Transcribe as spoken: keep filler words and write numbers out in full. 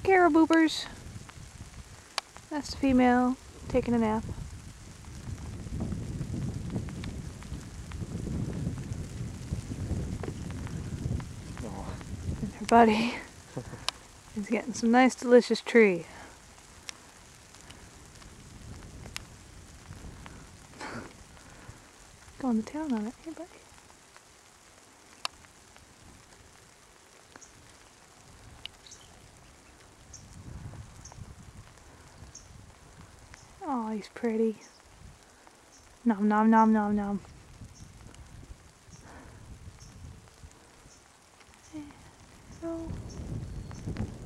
Cariboupers. That's the female taking a nap. Oh. And her buddy is getting some nice delicious tree. Going to town on it, hey buddy. Oh, he's pretty. Nom nom nom nom nom. There you go.